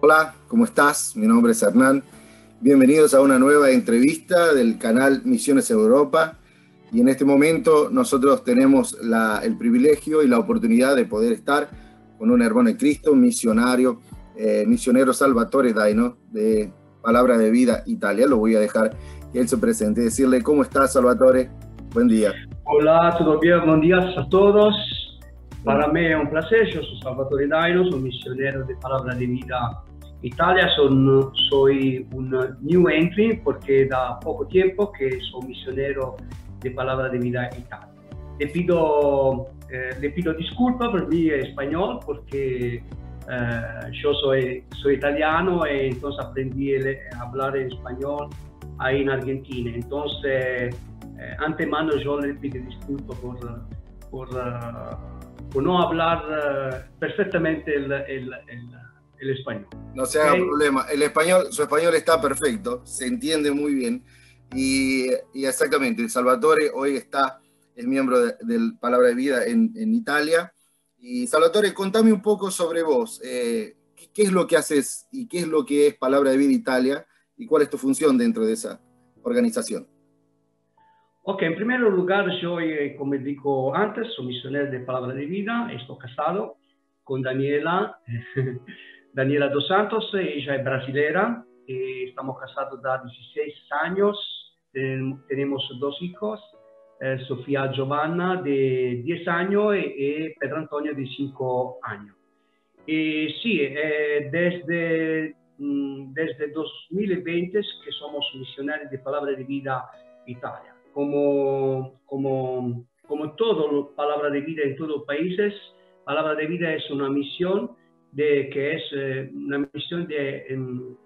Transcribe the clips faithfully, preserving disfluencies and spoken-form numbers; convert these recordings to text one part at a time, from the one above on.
Hola, ¿cómo estás? Mi nombre es Hernán. Bienvenidos a una nueva entrevista del canal Misiones Europa. Y en este momento nosotros tenemos la, el privilegio y la oportunidad de poder estar con un hermano de Cristo, un misionario, eh, misionero Salvatore Daino, de Palabra de Vida Italia. Lo voy a dejar que él se presente, decirle cómo estás, Salvatore. Buen día. Hola, ¿todo bien? Buenos días a todos. Para mí es un placer, yo soy Salvatore Daino, soy misionero de Palabra de Vida Italia, son, soy un new entry porque da poco tiempo que soy misionero de Palabra de Vida Italia. Le pido, eh, le pido disculpas por mi español porque eh, yo soy, soy italiano y entonces aprendí a hablar en español ahí en Argentina. Entonces, eh, antemano yo le pido disculpas por, por, uh, por no hablar uh, perfectamente el, el, el, el español. No se haga ¿Okay? problema. El español, su español está perfecto, se entiende muy bien. Y, y exactamente, Salvatore hoy está, es miembro de, de Palabra de Vida en, en Italia. Y Salvatore, contame un poco sobre vos. Eh, ¿qué, ¿Qué es lo que haces y qué es lo que es Palabra de Vida Italia? ¿Y cuál es tu función dentro de esa organización? Ok, en primer lugar, yo, eh, como digo antes, soy misionero de Palabra de Vida, estoy casado con Daniela, Daniela dos Santos, ella es brasilera, eh, estamos casados da dieciséis años, ten, tenemos dos hijos, eh, Sofía Giovanna de diez años y, y Pedro Antonio de cinco años. Y sí, eh, desde, mm, desde dos mil veinte que somos misioneros de Palabra de Vida Italia. Como, como, como todo Palabra de Vida en todos los países, Palabra de Vida es una misión de, que es eh, una misión de um, uh,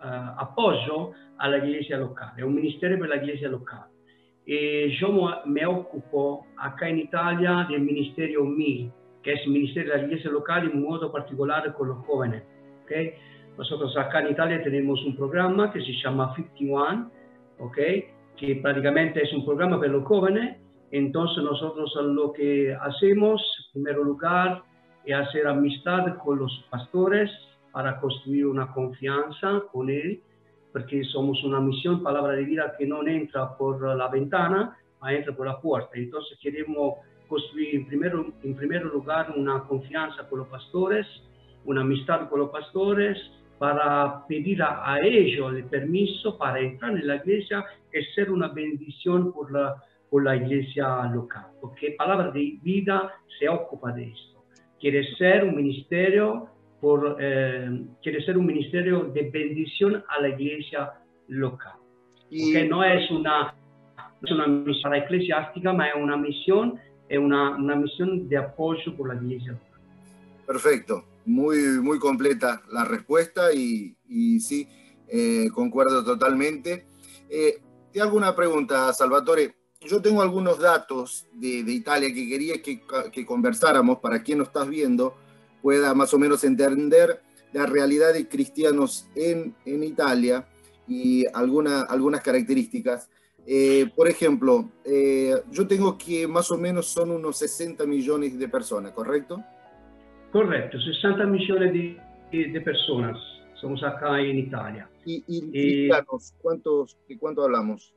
apoyo a la iglesia local, es un ministerio para la iglesia local. Y yo me ocupo acá en Italia del ministerio M I, que es el Ministerio de la Iglesia Local, en modo particular con los jóvenes. ¿Okay? Nosotros acá en Italia tenemos un programa que se llama cincuenta y uno, ¿okay? Que prácticamente es un programa para los jóvenes. Entonces nosotros lo que hacemos, en primer lugar, es hacer amistad con los pastores para construir una confianza con él, porque somos una misión, Palabra de Vida, que no entra por la ventana, ma entra por la puerta. Entonces queremos construir en primer, en primer lugar una confianza con los pastores, una amistad con los pastores, para pedir a, a ellos el permiso para entrar en la iglesia y ser una bendición por la, por la iglesia local. Porque Palabra de Vida se ocupa de esto. Quiere ser un ministerio, por, eh, quiere ser un ministerio de bendición a la iglesia local. Y... Okay? No es una, no es una misión eclesiástica, ma es una misión es una, una misión de apoyo por la iglesia local. Perfecto, muy, muy completa la respuesta y, y sí, eh, concuerdo totalmente. Eh, te hago una pregunta, Salvatore. Yo tengo algunos datos de, de Italia que quería que, que conversáramos para quien nos estás viendo pueda más o menos entender la realidad de cristianos en, en Italia y alguna, algunas características. Eh, por ejemplo, eh, yo tengo que más o menos son unos sesenta millones de personas, ¿correcto? Correcto, sesenta millones de, de personas somos acá en Italia. ¿Y, y eh, cristianos? ¿Cuántos, ¿De cuánto hablamos?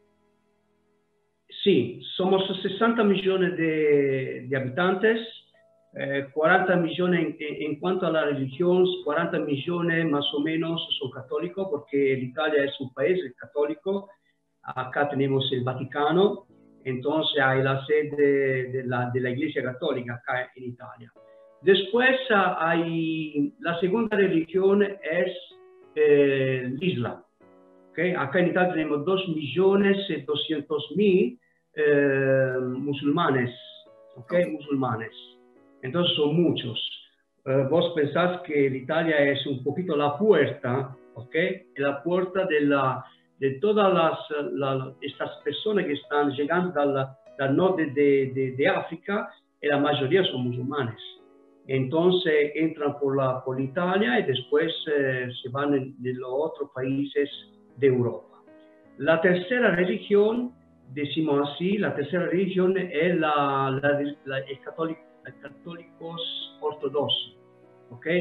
Sí, somos sesenta millones de, de habitantes, eh, cuarenta millones en, en cuanto a la religión, cuarenta millones más o menos son católicos, porque Italia es un país católico. Acá tenemos el Vaticano, entonces hay la sede de la, de la Iglesia Católica acá en Italia. Después hay la segunda religión es eh, el Islam. ¿Okay? Acá en Italia tenemos dos millones doscientos mil eh, musulmanes, ¿okay? Okay. musulmanes. Entonces son muchos. Uh, vos pensás que Italia es un poquito la puerta, ¿okay? La puerta de, la, de todas las, la, estas personas que están llegando del, del norte de, de, de África, y la mayoría son musulmanes. Entonces entran por, la, por Italia y después eh, se van en, en los otros países de Europa. La tercera religión, decimos así, la tercera religión es la, la, la, el católico, el católicos ortodoxos, ¿ok?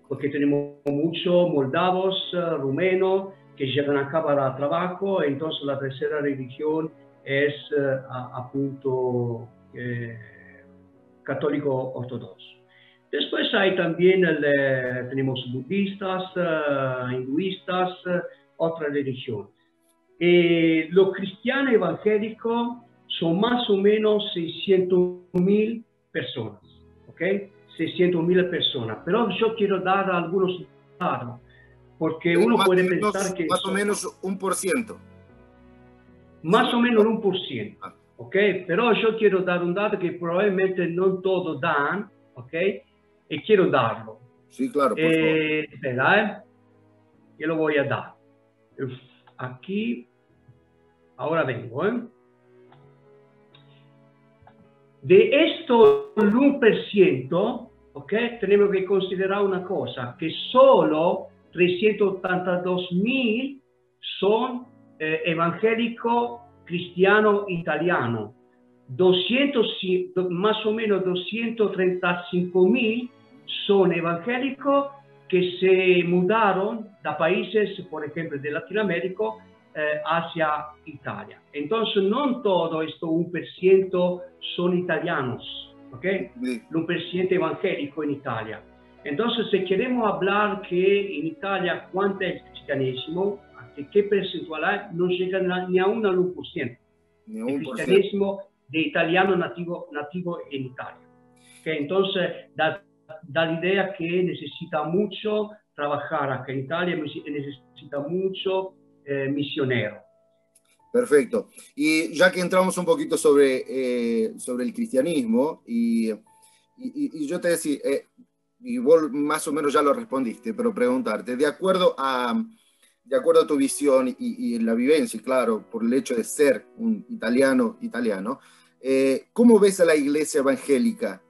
porque tenemos muchos moldavos, uh, rumenos, que llegan acá para trabajo. Entonces la tercera religión es uh, a, appunto eh, católico ortodoxo. Después hay también, el, eh, tenemos budistas, uh, hinduistas, uh, otra religión. Eh, los cristianos evangélicos son más o menos seiscientas mil personas, ¿ok? seiscientas mil personas. Pero yo quiero dar algunos datos, porque Pero uno más puede menos, pensar que... Más o son, menos un por ciento. Más o menos un por ciento, ¿ok? Pero yo quiero dar un dato que probablemente no todos dan, ¿ok? Y quiero darlo. Sí, claro, por eh, favor. Espera, ¿eh? Yo lo voy a dar. Aquí, ahora vengo, ¿eh? De esto el uno por ciento, ¿ok? Tenemos que considerar una cosa, que solo trescientos ochenta y dos mil son eh, evangélicos cristianos italianos. doscientos, más o menos doscientos treinta y cinco mil son evangélicos que se mudaron de países, por ejemplo, de Latinoamérica eh, hacia Italia. Entonces, no todo esto un por ciento son italianos, ¿ok? Sí. Un por ciento evangélico en Italia. Entonces, si queremos hablar que en Italia cuánto es el cristianismo, qué percentual hay, no llega ni a un uno por ciento. Ni El un por ciento. cristianismo de italiano nativo, nativo en Italia. ¿Okay? Entonces, da, da la idea que necesita mucho trabajar acá en Italia, necesita mucho eh, misionero. Perfecto. Y ya que entramos un poquito sobre, eh, sobre el cristianismo, y, y, y yo te decía, eh, y vos más o menos ya lo respondiste, pero preguntarte, de acuerdo a, de acuerdo a tu visión y, y la vivencia, claro, por el hecho de ser un italiano, italiano, eh, ¿cómo ves a la iglesia evangélica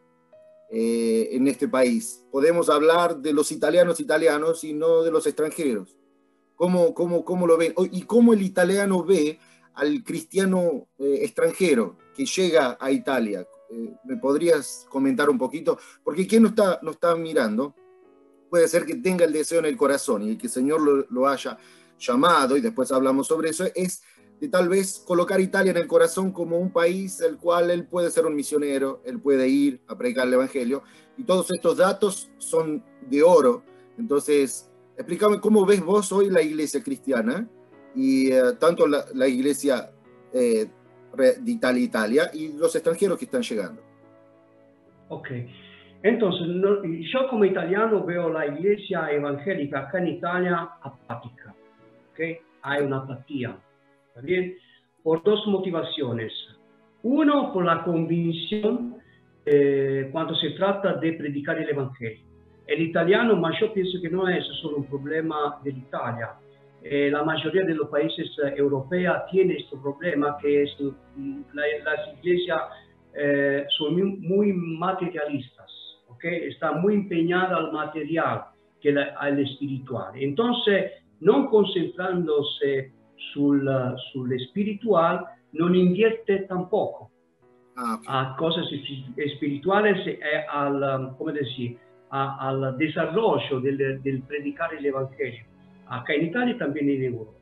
eh, en este país? Podemos hablar de los italianos italianos y no de los extranjeros. ¿Cómo, cómo, cómo lo ven? ¿Y cómo el italiano ve al cristiano eh, extranjero que llega a Italia? Eh, ¿Me podrías comentar un poquito? Porque quien nos está, nos está mirando puede ser que tenga el deseo en el corazón y que el Señor lo, lo haya llamado, y después hablamos sobre eso, es de tal vez colocar Italia en el corazón como un país el cual él puede ser un misionero, él puede ir a predicar el Evangelio, y todos estos datos son de oro. Entonces, explícame cómo ves vos hoy la iglesia cristiana, y uh, tanto la, la iglesia eh, de Italia, Italia, y los extranjeros que están llegando. Ok. Entonces, no, yo como italiano veo la iglesia evangélica acá en Italia apática, ¿okay? Hay una apatía, ¿está bien? Por dos motivaciones. Uno, por la convicción eh, cuando se trata de predicar el evangelio. El italiano, mas yo pienso que no es solo un problema de Italia. Eh, la mayoría de los países eh, europeos tiene este problema, que es la, las iglesias eh, son muy, muy materialistas. Okay, está muy empeñada al material que la, al espiritual. Entonces, no concentrándose sul, sul espiritual, no invierte tampoco ah, okay. a cosas espirituales, eh, al, ¿cómo decir? A, al desarrollo del, del predicar el evangelio, acá en Italia y también en Europa.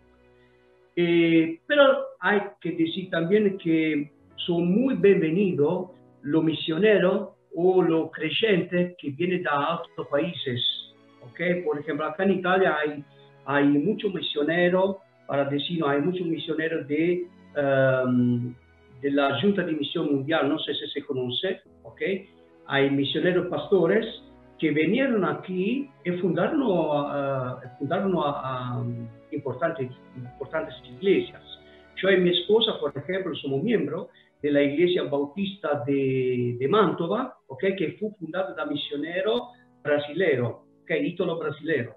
Eh, pero hay que decir también que son muy bienvenidos los misioneros o los creyentes que vienen de otros países, ¿ok? Por ejemplo, acá en Italia hay, hay muchos misioneros, para decir, no, hay muchos misioneros de, um, de la Junta de Misión Mundial, no sé si se conoce, ¿ok? Hay misioneros pastores que vinieron aquí y fundaron, uh, fundaron uh, um, importantes, importantes iglesias. Yo y mi esposa, por ejemplo, somos miembros de la Iglesia Bautista de, de Mantova, okay, que fue fundada da misionero brasilero, okay, ítalo brasilero.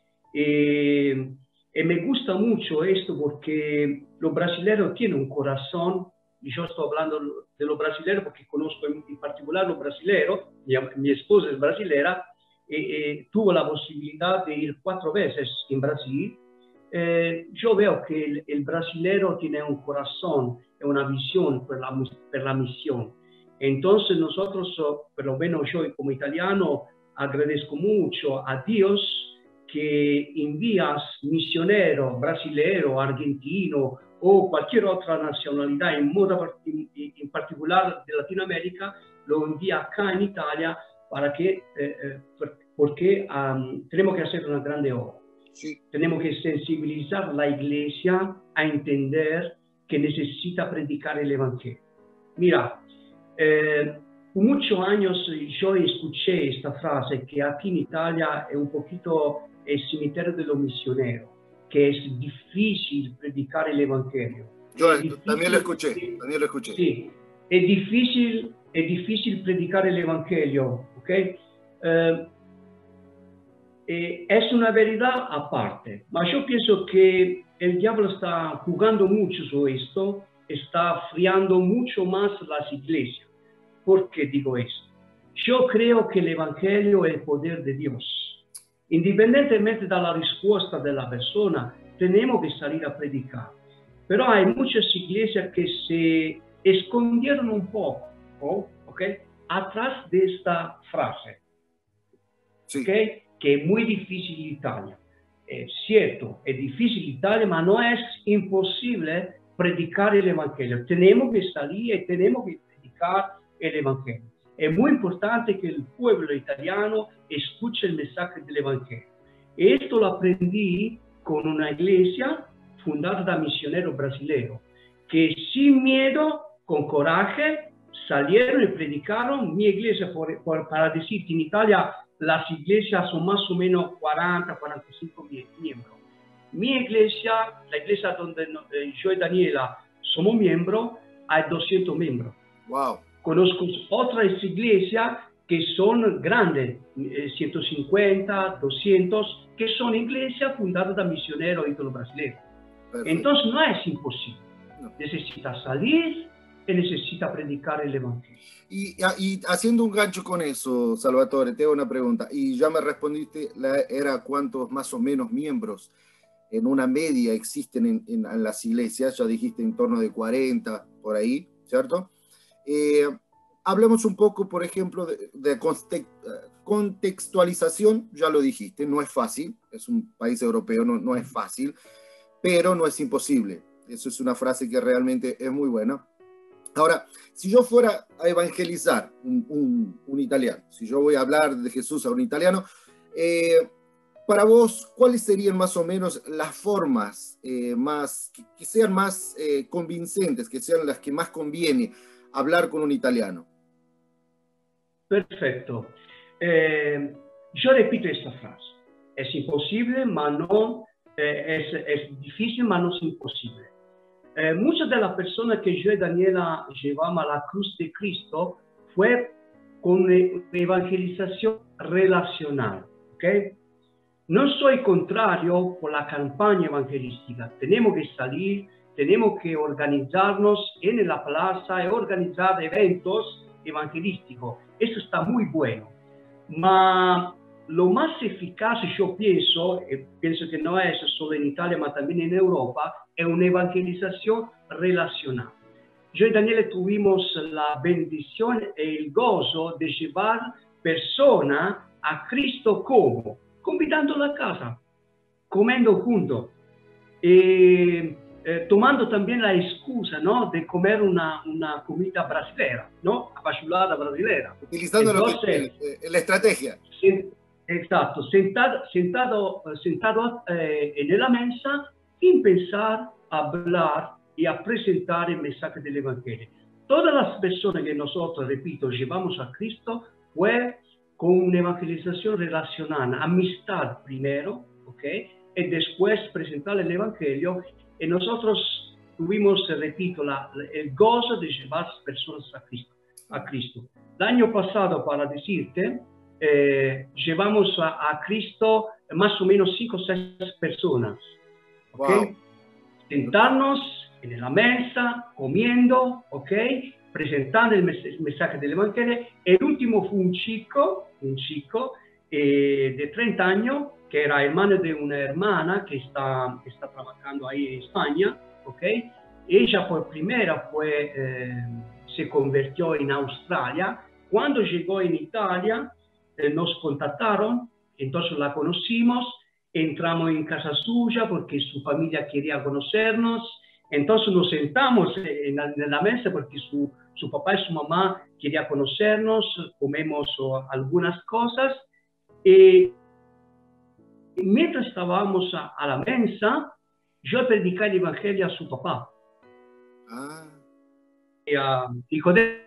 Eh, y me gusta mucho esto porque los brasileños tienen un corazón, y yo estoy hablando de los brasileños porque conozco en, en particular los brasileños, mi, mi esposa es brasilera, y, y tuvo la posibilidad de ir cuatro veces en Brasil. Eh, yo veo que el, el brasileño tiene un corazón y una visión por la, por la misión. Entonces nosotros, por lo menos yo como italiano, agradezco mucho a Dios que envía misioneros brasileños, argentinos o cualquier otra nacionalidad, en, modo, en, en particular de Latinoamérica, lo envía acá en Italia para que, eh, porque um, tenemos que hacer una grande obra. Sí. Tenemos que sensibilizar a la iglesia a entender que necesita predicar el Evangelio. Mira, eh, por muchos años yo escuché esta frase que aquí en Italia es un poquito el cementerio de los misioneros, que es difícil predicar el Evangelio. Yo difícil, también lo escuché, también lo escuché. Sí, es difícil, es difícil predicar el Evangelio, ¿ok? Eh, eh, es una verdad aparte, pero yo pienso que el diablo está jugando mucho sobre esto, está friando mucho más las iglesias. ¿Por qué digo esto? Yo creo que el Evangelio es el poder de Dios. Independientemente de la respuesta de la persona, tenemos que salir a predicar. Pero hay muchas iglesias que se escondieron un poco, ¿ok? Atrás de esta frase, sí. ¿okay? Que es muy difícil en Italia. Es cierto, es difícil en Italia, pero no es imposible predicar el Evangelio. Tenemos que salir y tenemos que predicar el Evangelio. Es muy importante que el pueblo italiano escuche el mensaje del Evangelio. Esto lo aprendí con una iglesia fundada por misioneros brasileños, que sin miedo, con coraje, salieron y predicaron. Mi iglesia, por, por, para decirte, en Italia las iglesias son más o menos cuarenta, cuarenta y cinco miembros. Mi iglesia, la iglesia donde yo y Daniela somos miembros, hay doscientos miembros. Wow. Conozco otras iglesias que son grandes, ciento cincuenta, doscientos, que son iglesias fundadas por misioneros ítalo-brasileños. Entonces no es imposible. No. Necesita salir y necesita predicar el Evangelio. Y, y haciendo un gancho con eso, Salvatore, te hago una pregunta. Y ya me respondiste, la, era cuántos más o menos miembros en una media existen en, en, en las iglesias. Ya dijiste en torno de cuarenta, por ahí, ¿cierto? Eh, hablemos un poco, por ejemplo, de, de contextualización. Ya lo dijiste, no es fácil, es un país europeo, no, no es fácil, pero no es imposible. Eso es una frase que realmente es muy buena. Ahora, si yo fuera a evangelizar un, un, un italiano, si yo voy a hablar de Jesús a un italiano, eh, para vos, ¿cuáles serían más o menos las formas eh, más, que, que sean más eh, convincentes, que sean las que más conviene hablar con un italiano? Perfecto. Eh, yo repito esta frase. Es imposible, pero no, eh, es, es difícil, pero no es imposible. Eh, muchas de las personas que yo y Daniela llevamos a la cruz de Cristo fue con una evangelización relacional. ¿Okay? No soy contrario por la campaña evangelística. Tenemos que salir, tenemos que organizarnos en la plaza y organizar eventos evangelísticos. Eso está muy bueno. Pero lo más eficaz, yo pienso, y pienso que no es solo en Italia, pero también en Europa, es una evangelización relacional. Yo y Daniela tuvimos la bendición y el gozo de llevar personas a Cristo como, convidando a casa, comiendo juntos, y eh, tomando también la excusa, ¿no?, de comer una, una comida brasileña, ¿no?, apachulada brasileña. Utilizando Entonces, lo que, la estrategia. Exacto, sentado, sentado, sentado eh, en la mesa, sin pensar, hablar y a presentar el mensaje del Evangelio. Todas las personas que nosotros, repito, llevamos a Cristo fue con una evangelización relacional, amistad primero, ¿ok? Y después presentar el Evangelio. Y nosotros tuvimos, repito, la, el gozo de llevar a las personas a Cristo, a Cristo. El año pasado, para decirte, Eh, llevamos a, a Cristo más o menos cinco o seis personas. ¿Okay? Wow. Sentarnos en la mesa, comiendo, ¿okay? Presentando el, mes el mensaje del Evangelio. El último fue un chico, un chico eh, de treinta años, que era hermano de una hermana que está, está trabajando ahí en España. ¿Okay? Ella por primera fue, eh, se convirtió en Australia. Cuando llegó en Italia, eh, nos contactaron, entonces la conocimos, entramos en casa suya porque su familia quería conocernos, entonces nos sentamos en la, en la mesa porque su, su papá y su mamá querían conocernos, comemos oh, algunas cosas, y mientras estábamos a, a la mesa, yo predicé el evangelio a su papá. Ah. Y a hijo de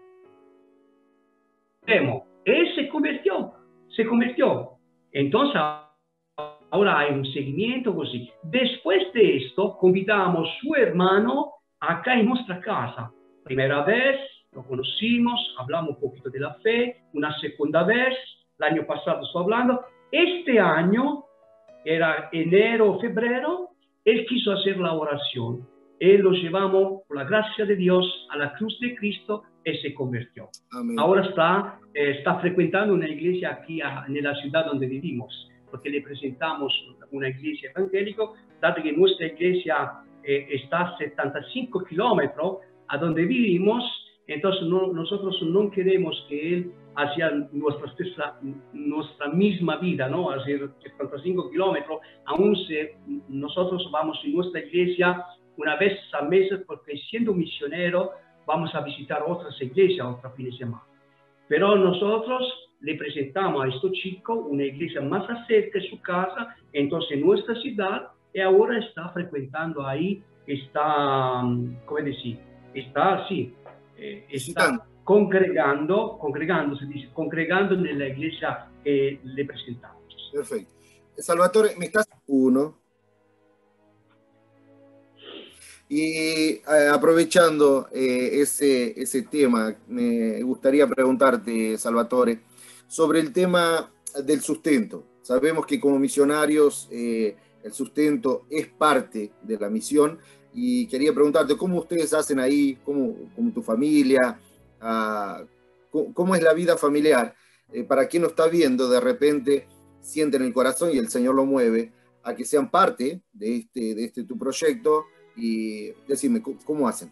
Demo. Él se convirtió, se convirtió. Entonces, ahora hay un seguimiento así. Después de esto, convidamos a su hermano acá en nuestra casa. Primera vez, lo conocimos, hablamos un poquito de la fe. Una segunda vez, el año pasado estoy hablando. Este año, era enero o febrero, él quiso hacer la oración. Él lo llevamos, por la gracia de Dios, a la cruz de Cristo y se convirtió. Amén. Ahora está, eh, está frecuentando una iglesia aquí a, en la ciudad donde vivimos, porque le presentamos una iglesia evangélica, dado que nuestra iglesia eh, está a setenta y cinco kilómetros a donde vivimos, entonces no, nosotros no queremos que él hacia nuestra, nuestra misma vida, ¿no? Hacer setenta y cinco kilómetros, aún si nosotros vamos en nuestra iglesia una vez al mes, porque siendo misionero vamos a visitar otras iglesias otro fin de semana. Pero nosotros le presentamos a este chico una iglesia más cerca de su casa, entonces en nuestra ciudad, y ahora está frecuentando ahí, está, ¿cómo decir? Está, sí, eh, está congregando, congregando, se dice, congregando en la iglesia que le presentamos. Perfecto. Salvatore, me estás uno. Y eh, aprovechando eh, ese, ese tema, me gustaría preguntarte, Salvatore, sobre el tema del sustento. Sabemos que como misionarios eh, el sustento es parte de la misión y quería preguntarte cómo ustedes hacen ahí, cómo, cómo tu familia, uh, cómo, cómo es la vida familiar. Eh, para quien lo está viendo, de repente siente en el corazón y el Señor lo mueve a que sean parte de este, de este tu proyecto. Y decime, ¿cómo hacen?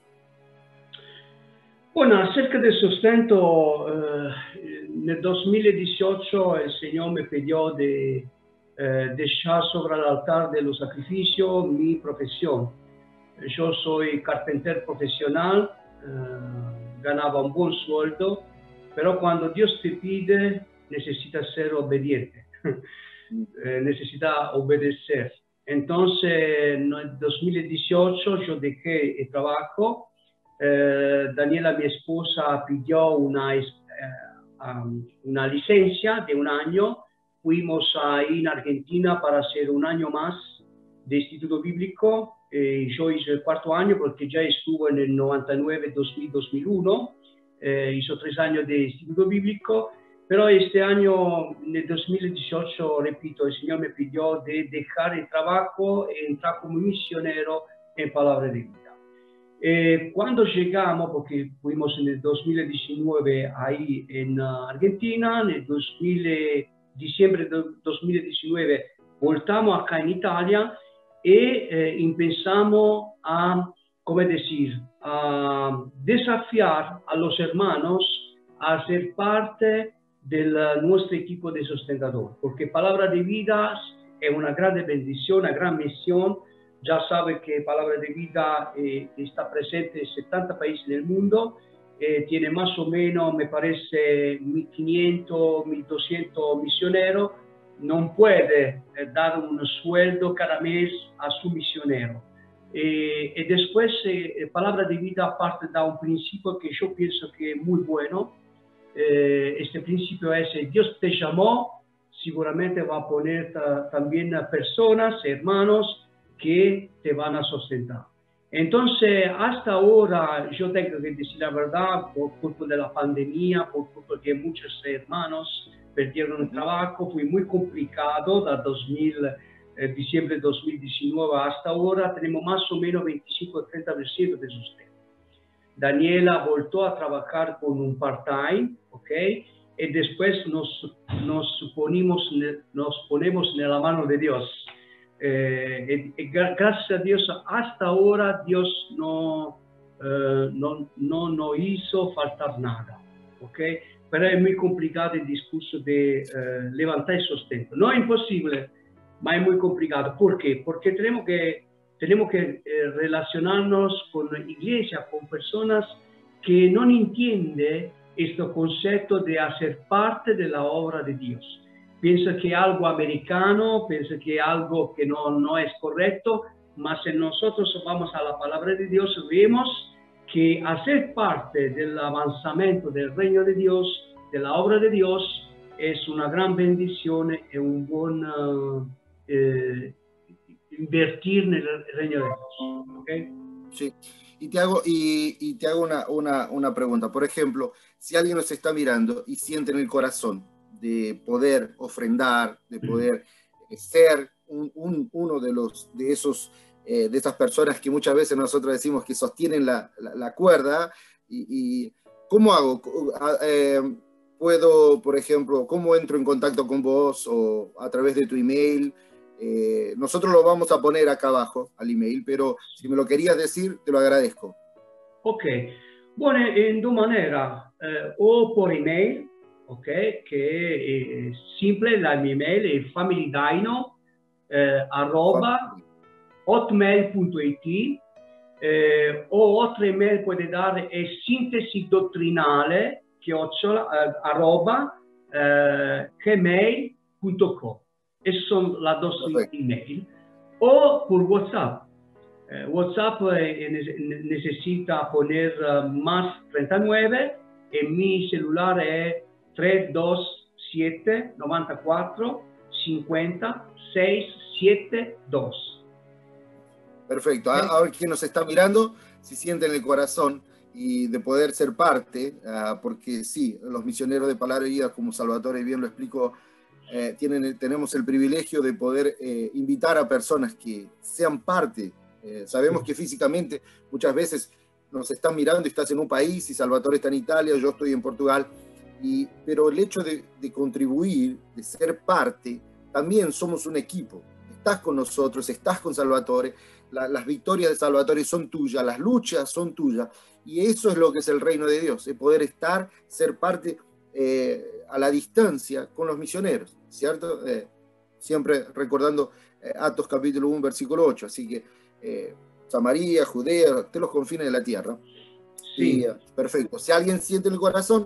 Bueno, acerca del sustento, eh, en el dos mil dieciocho el Señor me pidió de eh, dejar sobre el altar de los sacrificios mi profesión. Yo soy carpintero profesional, eh, ganaba un buen sueldo, pero cuando Dios te pide, necesitas ser obediente, eh, necesitas obedecer. Entonces, en el dos mil dieciocho yo dejé el trabajo, eh, Daniela, mi esposa, pidió una, eh, um, una licencia de un año, fuimos ahí en Argentina para hacer un año más de Instituto Bíblico, eh, yo hice el cuarto año porque ya estuve en el noventa y nueve, dos mil, dos mil uno, eh, hizo tres años de Instituto Bíblico. Pero este año, en el dos mil dieciocho, repito, el Señor me pidió de dejar el trabajo y entrar como misionero en Palabra de Vida. Eh, cuando llegamos, porque fuimos en el dos mil diecinueve ahí en uh, Argentina, en el dos mil, eh, diciembre de dos mil diecinueve voltamos acá en Italia y eh, empezamos a, ¿cómo decir?, a desafiar a los hermanos a ser parte del nuestro equipo de sustentador, porque Palabra de Vida es una gran bendición, una gran misión. Ya sabe que Palabra de Vida eh, está presente en setenta países del mundo, eh, tiene más o menos, me parece, mil quinientos, mil doscientos misioneros. No puede eh, dar un sueldo cada mes a su misionero. Eh, y después, eh, Palabra de Vida parte de un principio que yo pienso que es muy bueno. Eh, este principio es, Dios te llamó, seguramente va a poner ta, también a personas, hermanos, que te van a sustentar. Entonces, hasta ahora, yo tengo que decir la verdad, por culpa de la pandemia, por culpa de muchos hermanos perdieron el trabajo, fue muy complicado, de dos mil, eh, diciembre de dos mil diecinueve hasta ahora, tenemos más o menos veinticinco a treinta por ciento de sustento. Daniela volvió a trabajar con un part-time, ¿ok? Y después nos, nos, ponimos, nos ponemos en la mano de Dios. Eh, y, y gracias a Dios, hasta ahora Dios no, eh, no, no, no hizo faltar nada, ¿ok? pero es muy complicado el discurso de eh, levantar el sustento. No es imposible, pero es muy complicado. ¿Por qué? Porque tenemos que, tenemos que eh, relacionarnos con la iglesia, con personas que no entienden este concepto de hacer parte de la obra de Dios. Piensa que es algo americano, piensa que es algo que no, no es correcto, mas si nosotros vamos a la palabra de Dios, vemos que hacer parte del avanzamiento del reino de Dios, de la obra de Dios, es una gran bendición y un buen uh, eh, invertir en el reino de Dios. ¿Okay? Sí. Y te hago, y, y te hago una, una, una pregunta. Por ejemplo, si alguien nos está mirando y siente en el corazón de poder ofrendar, de poder eh, ser un, un, uno de, los, de, esos, eh, de esas personas que muchas veces nosotros decimos que sostienen la, la, la cuerda, y, y ¿cómo hago? Eh, ¿Puedo, por ejemplo, cómo entro en contacto con vos o a través de tu email? Eh, nosotros lo vamos a poner acá abajo al email, pero si me lo querías decir, te lo agradezco. Ok, bueno, en dos maneras, eh, o por email, ok, que es simple, la mi email es familydaino eh, arroba hotmail punto it, eh, o otro email puede dar es sintesi dottrinale chiocciola eh, arroba eh, gmail punto com. Esas son las dos email. O por WhatsApp. Eh, WhatsApp eh, necesita poner uh, más treinta y nueve y mi celular es tres dos siete nueve cuatro cinco cero seis siete dos. Perfecto. A, a ver quién nos está mirando, si sienten el corazón y de poder ser parte, uh, porque sí, los misioneros de Palabra de Vida, como Salvatore bien lo explicó, eh, tienen, tenemos el privilegio de poder eh, invitar a personas que sean parte. Eh, sabemos que físicamente muchas veces nos están mirando y estás en un país y Salvatore está en Italia, yo estoy en Portugal, y, pero el hecho de, de contribuir, de ser parte, también somos un equipo. Estás con nosotros, estás con Salvatore, la, las victorias de Salvatore son tuyas, las luchas son tuyas, y eso es lo que es el reino de Dios, es poder estar, ser parte eh, a la distancia con los misioneros, ¿cierto? Eh, siempre recordando eh, Atos capítulo uno, versículo ocho, así que eh, Samaria, Judea, de los confines de la tierra. Sí. Y, uh, perfecto. Si alguien siente en el corazón,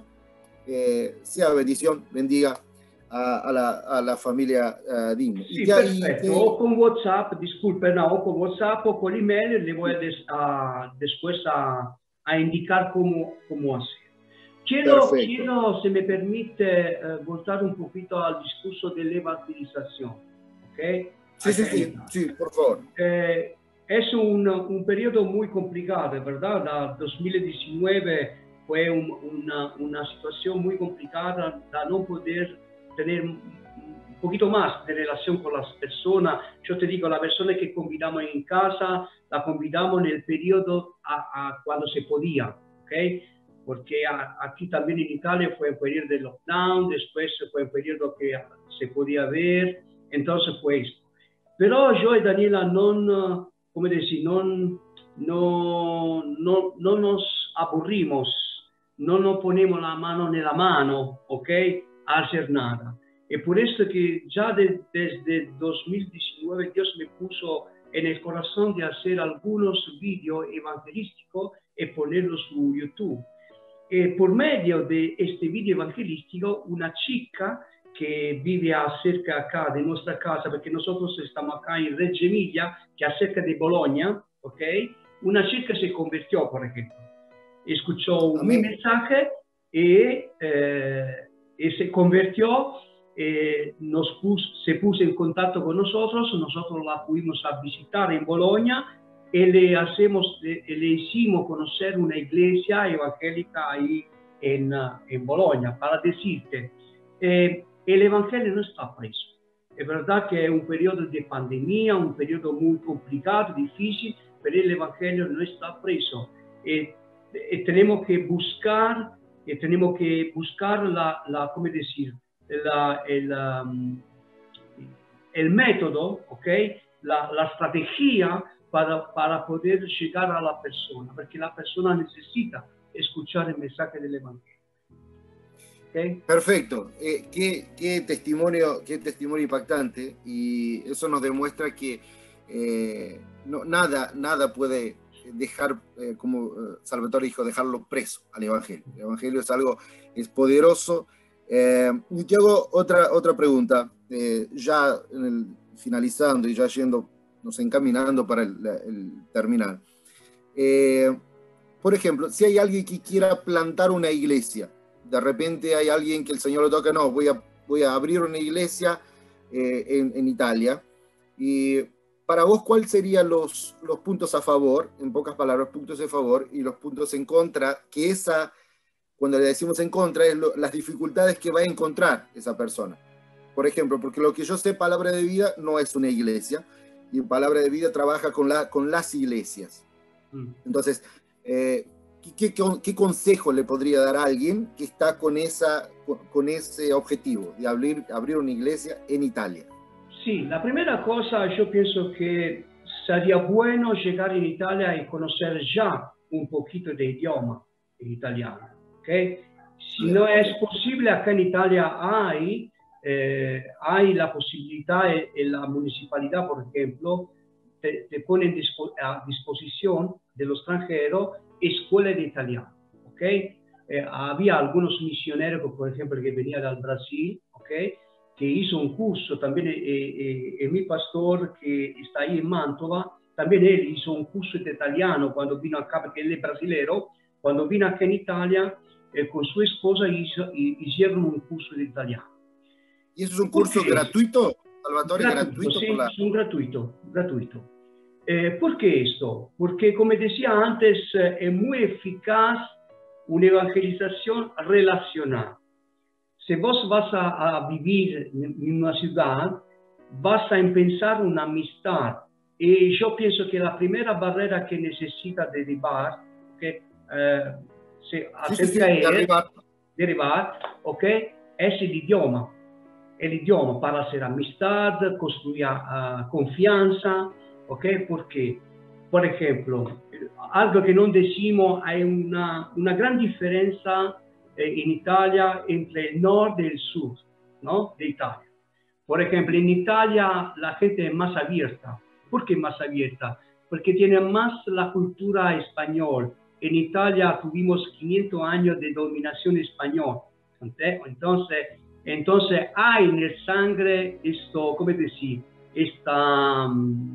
eh, sea bendición, bendiga a, a, la, a la familia uh, Digno. Sí, y ya, perfecto. Y, o con WhatsApp, disculpe, no, o con WhatsApp o con email, le voy a des, a, después a, a indicar cómo, cómo hacer. Quiero, quiero, si me permite, eh, voltar un poquito al discurso de la evangelización. ¿Okay? Sí, sí, sí, sí, por favor. Eh, es un, un periodo muy complicado, ¿verdad? La dos mil diecinueve fue un, una, una situación muy complicada de no poder tener un poquito más de relación con las personas. Yo te digo, la persona que convidamos en casa, la convidamos en el periodo a, a cuando se podía, ¿ok? Porque a, aquí también en Italia fue un periodo de lockdown, después fue un periodo que se podía ver, entonces fue esto. Pero yo y Daniela no, come decir, no, no, no, no nos aburrimos, no nos ponemos la mano en la mano, ¿ok? A hacer nada. Y por eso que ya de, desde dos mil diecinueve Dios me puso en el corazón de hacer algunos vídeos evangelísticos y ponerlos en YouTube. Y por medio de este vídeo evangelístico, una chica que vive cerca acá de nuestra casa, porque nosotros estamos acá en Reggio Emilia, que es cerca de Bologna, ¿ok? Una chica se convirtió, por ejemplo. Escuchó un mensaje y, eh, y se convirtió, eh, nos puso, se puso en contacto con nosotros, nosotros la pudimos a visitar en Bologna y le, hacemos, le, le hicimos conocer una iglesia evangélica ahí en, en Bologna, para decirte, eh, el evangelio no está preso. Es verdad que es un periodo de pandemia, un periodo muy complicado, difícil, pero el evangelio no está preso. Eh, eh, tenemos que buscar, eh, tenemos que buscar la, la ¿cómo decir? La, el, um, el método, ¿ok? La, la estrategia para, para poder llegar a la persona, porque la persona necesita escuchar el mensaje del evangelio. ¿ok? Perfecto. Eh, qué, qué, testimonio, qué testimonio impactante, y eso nos demuestra que eh, no, nada, nada puede dejar, eh, como eh, Salvatore dijo, dejarlo preso al Evangelio. El Evangelio es algo, es poderoso. Eh, y te hago otra, otra pregunta, eh, ya en el, finalizando y ya yendo, nos encaminando para el, el terminar. Eh, por ejemplo, si hay alguien que quiera plantar una iglesia, de repente hay alguien que el Señor le toca, no, voy a, voy a abrir una iglesia eh, en, en Italia, y para vos, ¿cuáles serían los, los puntos a favor, en pocas palabras, puntos a favor, y los puntos en contra, que esa, cuando le decimos en contra, es lo, las dificultades que va a encontrar esa persona? Por ejemplo, porque lo que yo sé, Palabra de Vida no es una iglesia, y Palabra de Vida trabaja con, la, con las iglesias. Entonces, eh, ¿qué, qué, ¿qué consejo le podría dar a alguien que está con, esa, con, con ese objetivo de abrir, abrir una iglesia en Italia? Sí, la primera cosa, yo pienso que sería bueno llegar en Italia y conocer ya un poquito de idioma en italiano, ¿ok? Si no es posible, acá en Italia hay, eh, hay la posibilidad, en la municipalidad, por ejemplo, te, te pone a disposición de los extranjeros escuelas de italiano, ¿ok? Eh, había algunos misioneros, por ejemplo, que venían del Brasil, ¿ok? Que hizo un curso, también eh, eh, eh, mi pastor que está ahí en Mantova, también él hizo un curso de italiano cuando vino acá, porque él es brasilero, cuando vino acá en Italia, eh, con su esposa hizo, hicieron un curso de italiano. ¿Y eso es un curso gratuito, Salvatore? Gratuito, gratuito sí, por la... son gratuito, gratuito. Eh, ¿Por qué esto? Porque, como decía antes, eh, es muy eficaz una evangelización relacional. Si vos vas a, a vivir en una ciudad, vas a empezar una amistad. Y yo pienso que la primera barrera que necesita derribar, que eh, se acerca sí, sí, sí, a él, derribar. derribar, ¿ok? Es el idioma. El idioma para hacer amistad, construir uh, confianza, ¿ok? Porque, por ejemplo, algo que no decimos, hay una, una gran diferencia eh, en Italia entre el norte y el sur, ¿no? De Italia. Por ejemplo, en Italia la gente es más abierta. ¿Por qué más abierta? Porque tiene más la cultura española. En Italia tuvimos quinientos años de dominación española. Entonces, entonces hay en el sangre esto, ¿cómo decir? Esta...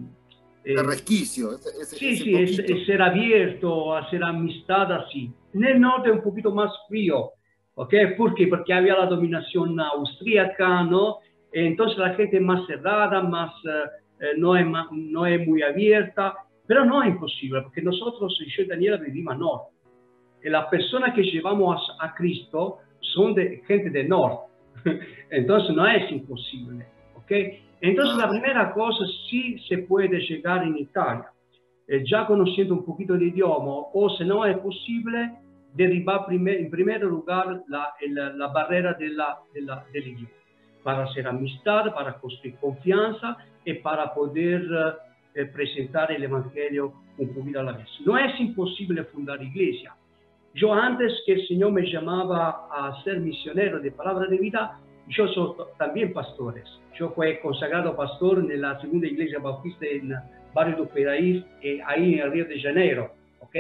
Eh, el resquicio. Ese, ese, sí, ese sí, es, es ser abierto, hacer amistad así. En el norte es un poquito más frío, ¿ok? ¿Por qué? Porque había la dominación austríaca, ¿no? Entonces la gente es más cerrada, más, eh, no, es más, no es muy abierta, pero no es imposible, porque nosotros, yo y Daniela, vivimos al norte. Y las personas que llevamos a, a Cristo son de gente del norte. Entonces no es imposible, ¿ok? Entonces la primera cosa, sí se puede llegar en Italia, eh, ya conociendo un poquito de idioma, o si no es posible, derribar primer, en primer lugar la, la, la barrera de la, de la, del idioma, para hacer amistad, para construir confianza y para poder eh, presentar el Evangelio un poquito a la vez. No es imposible fundar iglesia. Yo antes que el Señor me llamaba a ser misionero de Palabra de Vida, yo soy también pastores. Yo fui consagrado pastor en la segunda iglesia bautista en el barrio de Peraí, eh, ahí en el Río de Janeiro, ¿ok?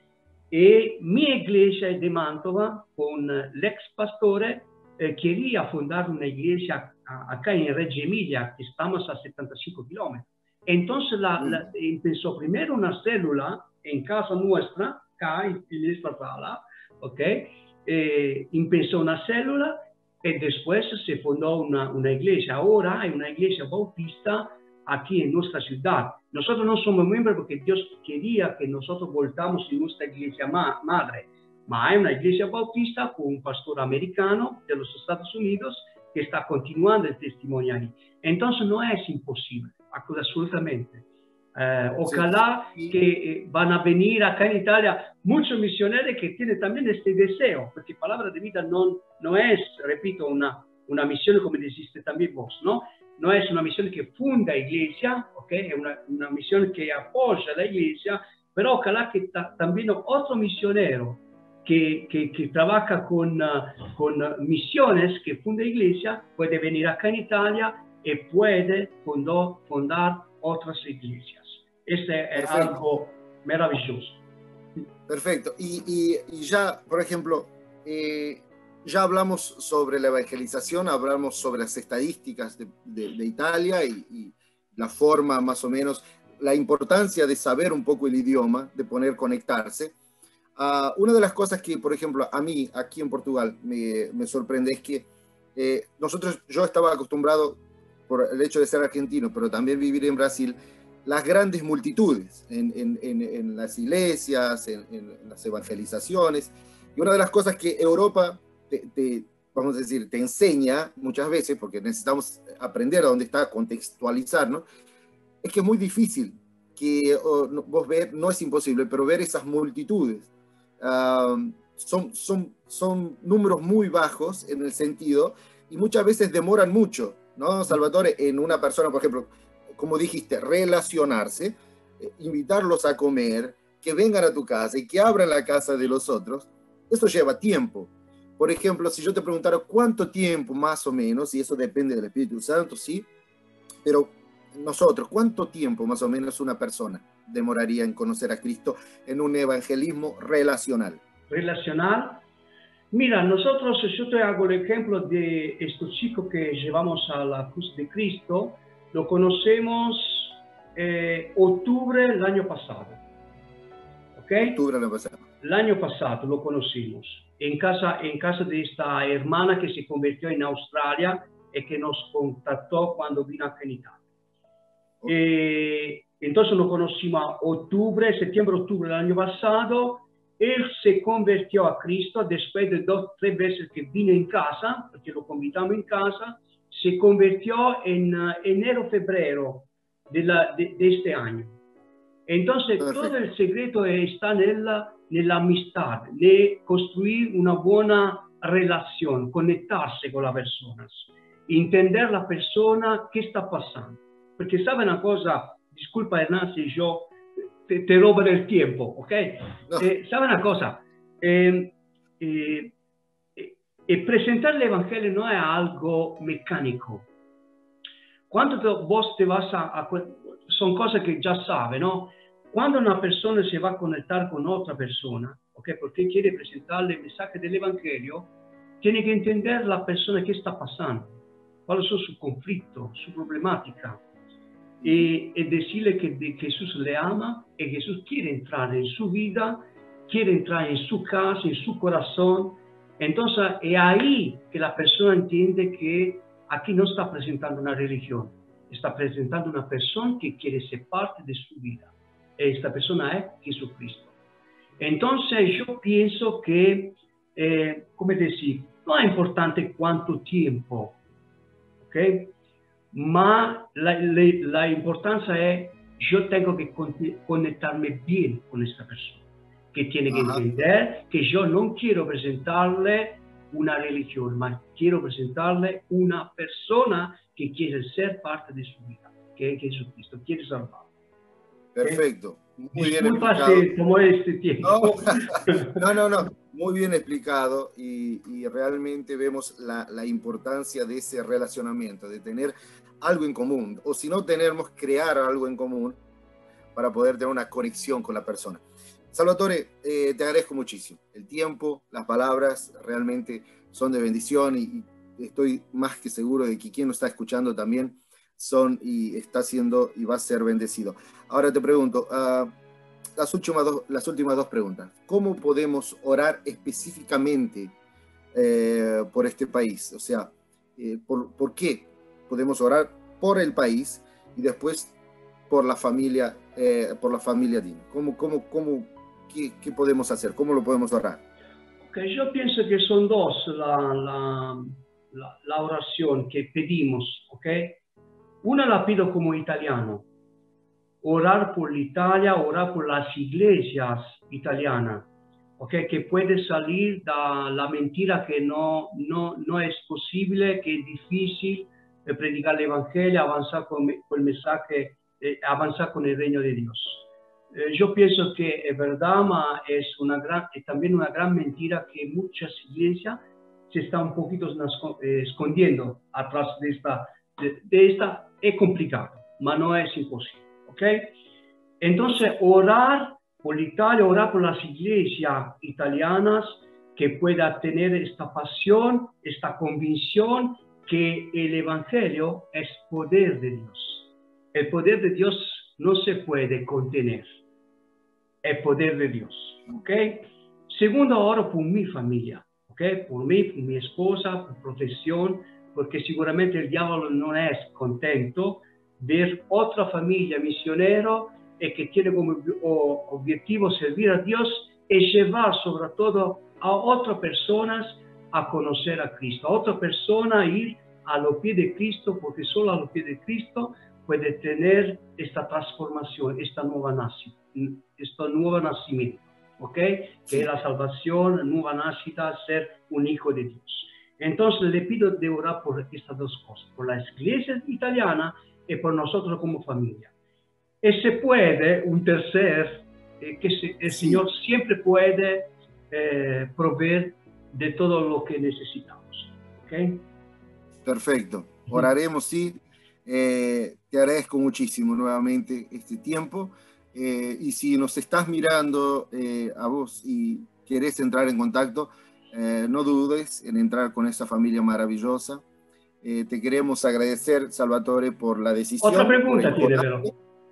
Y mi iglesia de Mantova, con el ex pastore, eh, quería fundar una iglesia acá en Reggio Emilia, que estamos a setenta y cinco kilómetros. Entonces la, mm. la, empezó primero una célula en casa nuestra, acá en esta sala, ¿ok? Eh, empezó una célula y después se fundó una, una iglesia. Ahora hay una iglesia bautista aquí en nuestra ciudad. Nosotros no somos miembros porque Dios quería que nosotros voltamos en nuestra iglesia ma madre. Pero hay una iglesia bautista con un pastor americano de los Estados Unidos que está continuando el testimonio ahí. Entonces no es imposible, absolutamente. Eh, ojalá sí. que eh, van a venir acá en Italia muchos misioneros que tienen también este deseo, porque Palabra de Vida no, no es, repito, una, una misión como dijiste también vos, ¿no? No es una misión que funda iglesia, ¿ok? Es una, una misión que apoya la iglesia, pero ojalá que también otro misionero que, que, que trabaja con, uh, con misiones, que funda iglesia, puede venir acá en Italia y puede fundó, fundar otras iglesias. Este es Perfecto. algo maravilloso. Perfecto. Y, y, y ya, por ejemplo, eh, ya hablamos sobre la evangelización, hablamos sobre las estadísticas de, de, de Italia y, y la forma más o menos, la importancia de saber un poco el idioma, de poder conectarse. Uh, una de las cosas que, por ejemplo, a mí aquí en Portugal me, me sorprende es que eh, nosotros, yo estaba acostumbrado por el hecho de ser argentino, pero también vivir en Brasil, las grandes multitudes en, en, en, en las iglesias, en, en las evangelizaciones. Y una de las cosas que Europa, te, te, vamos a decir, te enseña muchas veces, porque necesitamos aprender a dónde está, contextualizar, ¿no? Es que es muy difícil que oh, no, vos ver, no es imposible, pero ver esas multitudes. Uh, son, son, son números muy bajos en el sentido, y muchas veces demoran mucho, ¿no, Salvatore? En una persona, por ejemplo, como dijiste, relacionarse, eh, invitarlos a comer, que vengan a tu casa y que abran la casa de los otros, eso lleva tiempo. Por ejemplo, si yo te preguntara cuánto tiempo más o menos, y eso depende del Espíritu Santo, sí, pero nosotros, ¿cuánto tiempo más o menos una persona demoraría en conocer a Cristo en un evangelismo relacional? Relacional. Mira, nosotros, yo te hago el ejemplo de estos chicos que llevamos a la cruz de Cristo. Lo conocemos eh, octubre del año pasado. ¿Ok? Octubre del año pasado. El año pasado lo conocimos. En casa, en casa de esta hermana que se convirtió en Australia y que nos contactó cuando vino acá en Italia. Okay. Eh, entonces lo conocimos a octubre, septiembre, octubre del año pasado. Él se convirtió a Cristo después de dos, tres veces que vino en casa, porque lo invitamos en casa. Se convirtió en uh, enero, febrero de, la, de, de este año. Entonces, Perfecto. Todo el secreto está en la, en la amistad, de construir una buena relación, conectarse con las personas, entender la persona qué está pasando. Porque sabe una cosa, disculpa Hernán si yo te, te robo el tiempo, ¿ok? No. Eh, sabe una cosa, eh, eh, eh, presentar el Evangelio no es algo mecánico. Cuando te, vos te vas a, a... Son cosas que ya sabe, ¿no? Cuando una persona se va a conectar con otra persona, ¿ok? Porque quiere presentarle el mensaje del Evangelio, tiene que entender la persona qué está pasando, cuáles son sus conflictos, su problemática. Y, y decirle que de, Jesús le ama y Jesús quiere entrar en su vida, quiere entrar en su casa, en su corazón. Entonces es ahí que la persona entiende que aquí no está presentando una religión, está presentando una persona que quiere ser parte de su vida. Esta persona es Jesucristo. Entonces yo pienso que, eh, como decir, no es importante cuánto tiempo, ¿ok? Ma la, la, la importancia es, yo tengo que conectarme bien con esta persona, que tiene que Ajá. entender que yo no quiero presentarle una religión, mas quiero presentarle una persona que quiere ser parte de su vida, que es Jesucristo, quiere salvarlo. Perfecto. Muy Disculpa bien explicado. si tomó este tiempo. No, no, no, muy bien explicado y, y realmente vemos la, la importancia de ese relacionamiento, de tener algo en común, o si no tenemos, crear algo en común para poder tener una conexión con la persona. Salvatore, eh, te agradezco muchísimo. El tiempo, las palabras realmente son de bendición y, y estoy más que seguro de que quien nos está escuchando también son y está siendo y va a ser bendecido. Ahora te pregunto, uh, las, últimas dos, las últimas dos preguntas. ¿Cómo podemos orar específicamente eh, por este país? O sea, eh, por, ¿por qué podemos orar por el país y después por la familia, eh, por la familia Dino? ¿Cómo, cómo, cómo, qué, qué podemos hacer? ¿Cómo lo podemos orar? Okay, yo pienso que son dos la, la, la, la oración que pedimos, ¿ok? Una la pido como italiano, orar por l'Italia, orar por las iglesias italianas, ¿ok? Que puede salir de la mentira que no, no, no es posible, que es difícil de predicar el Evangelio, avanzar con, con el mensaje, eh, avanzar con el reino de Dios. eh, yo pienso que es verdad, ma es, una gran, es también una gran mentira que muchas iglesias se están un poquito eh, escondiendo atrás de esta, de, de esta. Es complicado, ma no es imposible, ¿ok? Entonces, orar por Italia, orar por las iglesias italianas que puedan tener esta pasión, esta convicción que el Evangelio es poder de Dios. El poder de Dios no se puede contener. El poder de Dios, ¿ok? Segundo, oro por mi familia, ¿ok? Por mí, por mi esposa, por profesión, porque seguramente el diablo no es contento ver otra familia misionero y que tiene como objetivo servir a Dios y llevar sobre todo a otras personas a conocer a Cristo, a otra persona a ir a los pies de Cristo, porque solo a los pies de Cristo puede tener esta transformación, esta nueva nación, este nuevo nacimiento, ¿ok? Que sí. Es la salvación, nueva nacida, ser un hijo de Dios. Entonces le pido de orar por estas dos cosas, por la iglesia italiana y por nosotros como familia. Y se puede, un tercer, eh, que se, el sí. Señor siempre puede eh, proveer de todo lo que necesitamos, ¿ok? Perfecto, oraremos, sí. Eh, te agradezco muchísimo nuevamente este tiempo. Eh, y si nos estás mirando eh, a vos y querés entrar en contacto, eh, no dudes en entrar con esa familia maravillosa. Eh, te queremos agradecer, Salvatore, por la decisión. Otra pregunta tiene, pero.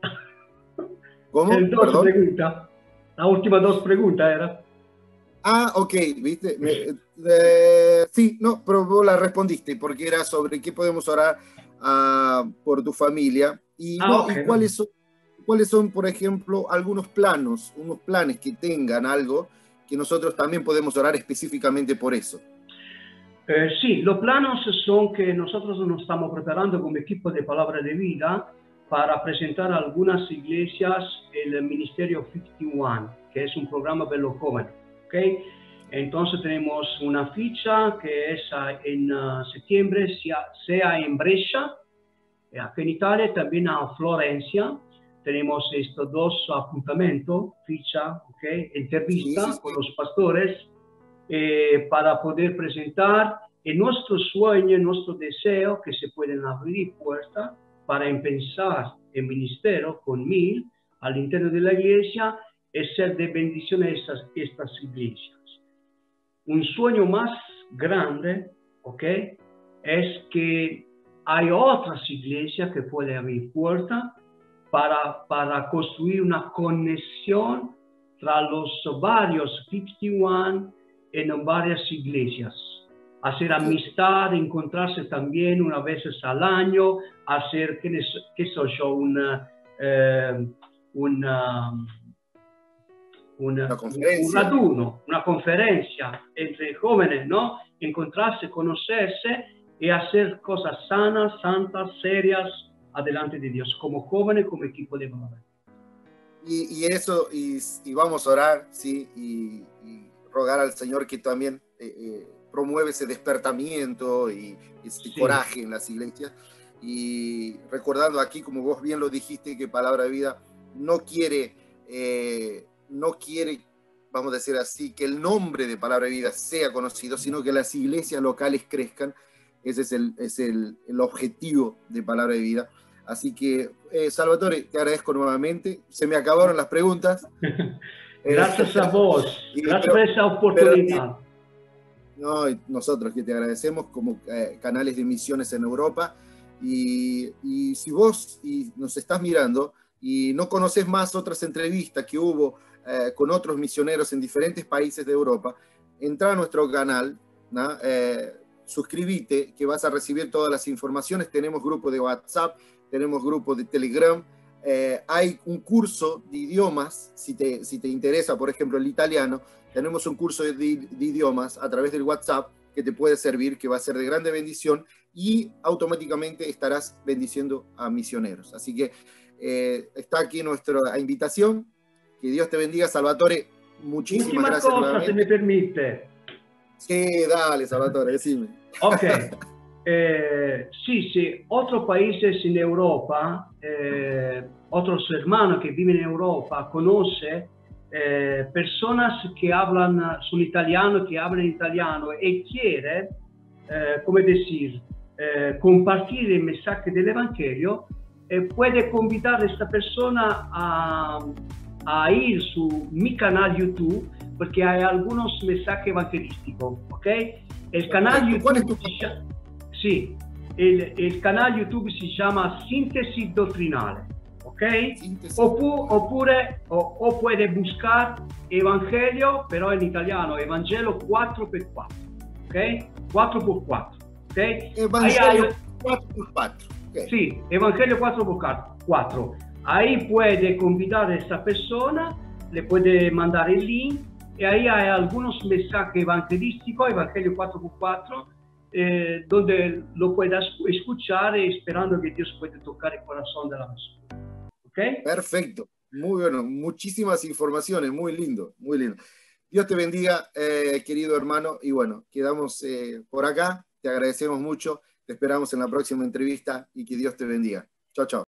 ¿Cómo? El dos Perdón. Pregunta. La última dos preguntas era. Ah, ok, viste. Me, eh, sí, no, pero vos la respondiste porque era sobre qué podemos orar uh, por tu familia y, ah, no, okay, y cuáles son, cuáles son, por ejemplo, algunos planos, unos planes que tengan algo que nosotros también podemos orar específicamente por eso. Eh, sí, los planos son que nosotros nos estamos preparando como equipo de Palabra de Vida para presentar a algunas iglesias el Ministerio cincuenta y uno, que es un programa para los jóvenes. ¿Okay? Entonces tenemos una ficha que es en uh, septiembre, sea, sea en Brescia, aquí en Italia, también a Florencia. Tenemos estos dos apuntamientos, ficha, ¿okay? Entrevista sí, sí, sí. con los pastores, eh, para poder presentar en nuestro sueño, en nuestro deseo, que se pueden abrir puertas para empezar el ministerio con mil al interno de la iglesia y ser de bendición a estas, estas iglesias. Un sueño más grande, ¿ok? Es que hay otras iglesias que pueden abrir puertas para, para construir una conexión entre los varios cincuenta y uno en varias iglesias. Hacer amistad, encontrarse también una vez al año, hacer, qué, qué soy yo, una, eh, una, una, una conferencia. un raduno, una conferencia entre jóvenes, ¿no? Encontrarse, conocerse y hacer cosas sanas, santas, serias, adelante de Dios, como jóvenes, como equipo de palabra. Y, y eso, y, y vamos a orar, sí, y, y rogar al Señor que también eh, eh, promueve ese despertamiento y ese sí. coraje en las iglesias. Y recordando aquí, como vos bien lo dijiste, que Palabra de Vida no quiere, eh, no quiere, vamos a decir así, que el nombre de Palabra de Vida sea conocido, sino que las iglesias locales crezcan. Ese es el, es el, el objetivo de Palabra de Vida. Así que, eh, Salvatore, te agradezco nuevamente. Se me acabaron las preguntas. Gracias a vos. Gracias por esa oportunidad. Pero, no, nosotros que te agradecemos como eh, canales de misiones en Europa. Y, y si vos y nos estás mirando y no conoces más otras entrevistas que hubo eh, con otros misioneros en diferentes países de Europa, entra a nuestro canal, ¿no? eh, suscríbete, que vas a recibir todas las informaciones. Tenemos grupo de WhatsApp, tenemos grupo de Telegram, eh, hay un curso de idiomas, si te, si te interesa, por ejemplo, el italiano, tenemos un curso de, de idiomas a través del WhatsApp que te puede servir, que va a ser de grande bendición y automáticamente estarás bendiciendo a misioneros. Así que eh, está aquí nuestra invitación. Que Dios te bendiga, Salvatore. Muchísimas Última gracias. Cosa, se me permite. Sí, dale, Salvatore, decime. Ok. Eh, sí, sí, otros países en Europa, eh, otros hermanos que viven en Europa, conoce eh, personas que hablan, son italianos, que hablan italiano y quiere, eh, como decir, eh, compartir el mensaje del Evangelio, eh, puede convidar a esta persona a, a ir su mi canal YouTube, porque hay algunos mensajes evangelísticos, ¿ok? El canal YouTube, ¿Cuál es tu canal? Sí, el, el canal YouTube se llama Síntesis Doctrinale, ¿ok? Oppu oppure o, o puede buscar Evangelio, pero en italiano, Evangelo cuatro por cuatro, ¿ok? cuatro por cuatro, ¿ok? Evangelio cuatro por cuatro. Okay. Sí, Evangelio cuatro por cuatro. Ahí puede convidar a esta persona, le puede mandar el link, y ahí hay algunos mensajes evangelísticos, Evangelio cuatro por cuatro, eh, donde lo puedas escuchar y esperando que Dios pueda tocar el corazón de la persona. ¿Okay? Perfecto, muy bueno, muchísimas informaciones, muy lindo, muy lindo. Dios te bendiga, eh, querido hermano, y bueno, quedamos eh, por acá, te agradecemos mucho, te esperamos en la próxima entrevista y que Dios te bendiga. Chao, chao.